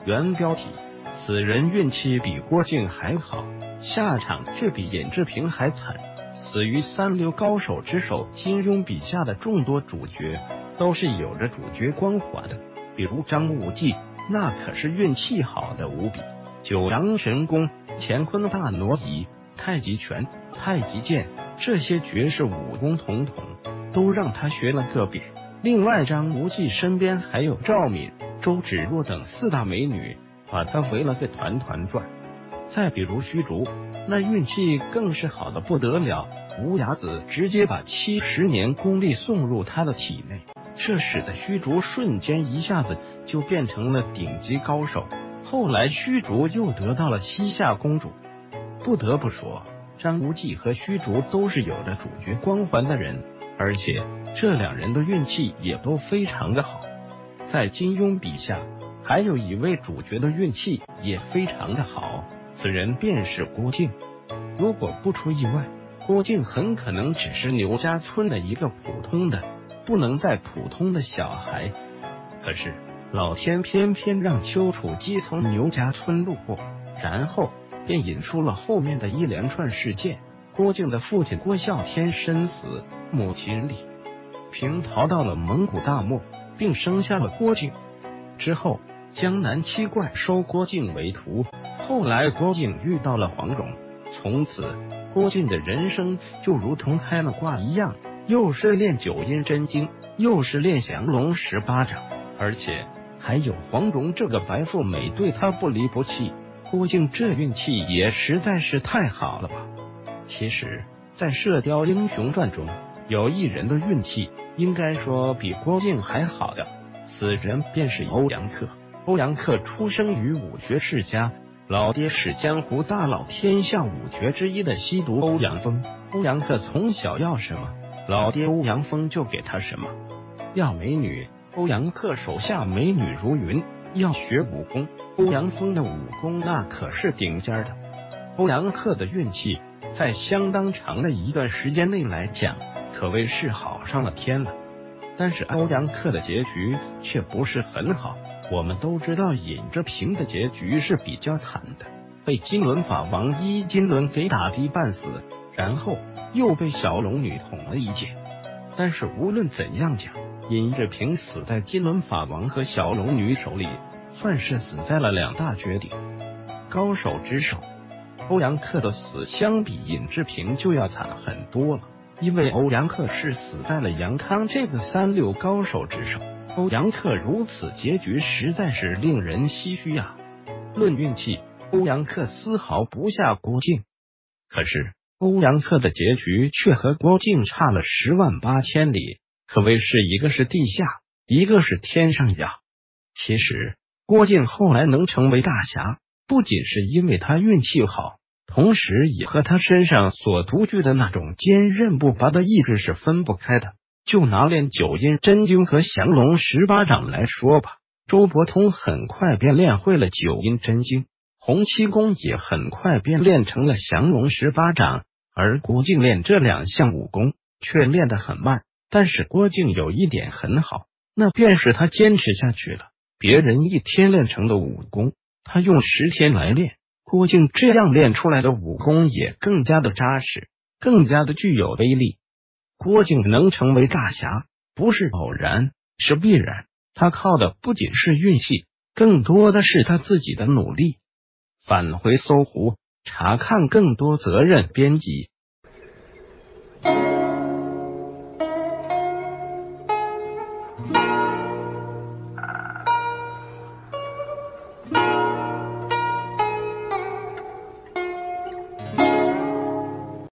原标题：此人运气比郭靖还好，下场却比尹志平还惨。死于三流高手之手。金庸笔下的众多主角都是有着主角光环的，比如张无忌，那可是运气好的无比。九阳神功、乾坤大挪移、太极拳、太极剑，这些绝世武功统统都让他学了个遍。另外，张无忌身边还有赵敏、周芷若等四大美女，把他围了个团团转。再比如虚竹，那运气更是好的不得了，无崖子直接把70年功力送入他的体内，这使得虚竹瞬间一下子就变成了顶级高手。后来虚竹又得到了西夏公主。不得不说，张无忌和虚竹都是有着主角光环的人，而且这两人的运气也都非常的好。在金庸笔下，还有一位主角的运气也非常的好，此人便是郭靖。如果不出意外，郭靖很可能只是牛家村的一个普通的、不能再普通的小孩。可是老天偏偏让丘处机从牛家村路过，然后便引出了后面的一连串事件。郭靖的父亲郭啸天身死，母亲李平逃到了蒙古大漠，并生下了郭靖。之后江南七怪收郭靖为徒，后来郭靖遇到了黄蓉，从此郭靖的人生就如同开了挂一样，又是练九阴真经，又是练降龙18掌，而且还有黄蓉这个白富美对他不离不弃。郭靖这运气也实在是太好了吧。其实在《射雕英雄传》中，有一人的运气应该说比郭靖还好的，此人便是欧阳克。欧阳克出生于武学世家，老爹是江湖大佬天下五绝之一的西毒欧阳锋。欧阳克从小要什么，老爹欧阳锋就给他什么。要美女，欧阳克手下美女如云；要学武功，欧阳锋的武功那可是顶尖的。欧阳克的运气在相当长的一段时间内来讲，可谓是好上了天了。但是欧阳克的结局却不是很好。我们都知道尹志平的结局是比较惨的，被金轮法王伊金轮给打的半死，然后又被小龙女捅了一剑。但是无论怎样讲，尹志平死在金轮法王和小龙女手里，算是死在了两大绝顶高手之手。欧阳克的死相比尹志平就要惨很多了，因为欧阳克是死在了杨康这个三流高手之手。欧阳克如此结局实在是令人唏嘘啊！论运气，欧阳克丝毫不下郭靖，可是欧阳克的结局却和郭靖差了108000里，可谓是一个是地下，一个是天上呀。其实郭靖后来能成为大侠，不仅是因为他运气好，同时也和他身上所独具的那种坚韧不拔的意志是分不开的。就拿练九阴真经和降龙18掌来说吧，周伯通很快便练会了九阴真经，洪七公也很快便练成了降龙18掌，而郭靖练这两项武功却练得很慢。但是郭靖有一点很好，那便是他坚持下去了。别人1天练成的武功，他用10天来练，郭靖这样练出来的武功也更加的扎实，更加的具有威力。郭靖能成为大侠，不是偶然，是必然。他靠的不仅是运气，更多的是他自己的努力。返回搜狐，查看更多责任编辑。